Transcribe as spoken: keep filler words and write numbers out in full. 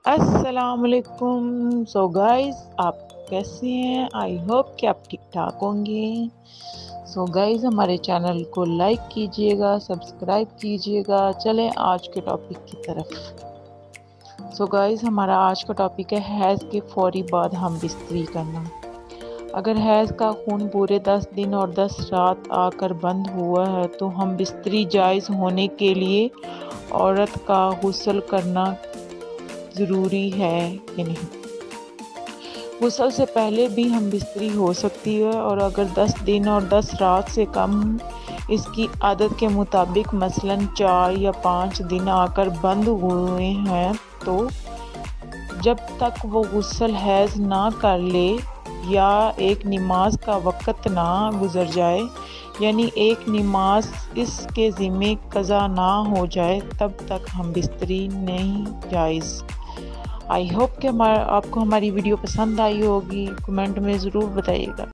अस्सलामुअलैकुम। So guys, आप कैसे हैं? आई होप कि आप ठीक ठाक होंगे। सो गाइस, हमारे चैनल को लाइक कीजिएगा, सब्सक्राइब कीजिएगा। चलें आज के टॉपिक की तरफ। सो गाइस, हमारा आज का टॉपिक है हैज़ के फौरी बाद हम बिस्तरी करना। अगर हैज़ का खून पूरे दस दिन और दस रात आकर बंद हुआ है तो हम बिस्तरी जायज़ होने के लिए औरत का गुस्ल करना ज़रूरी है कि नहीं। गुस्ल से पहले भी हम बिस्तरी हो सकती है, और अगर दस दिन और दस रात से कम इसकी आदत के मुताबिक मसलन चार या पाँच दिन आकर बंद हुए हैं तो जब तक वो गुस्ल हैज़ ना कर ले या एक नमाज का वक़्त ना गुज़र जाए, यानी एक नमाज इसके ज़िम्मे कज़ा ना हो जाए, तब तक हम बिस्तरी नहीं जायज़। आई होप कि हमारा आपको हमारी वीडियो पसंद आई होगी। कमेंट में ज़रूर बताइएगा।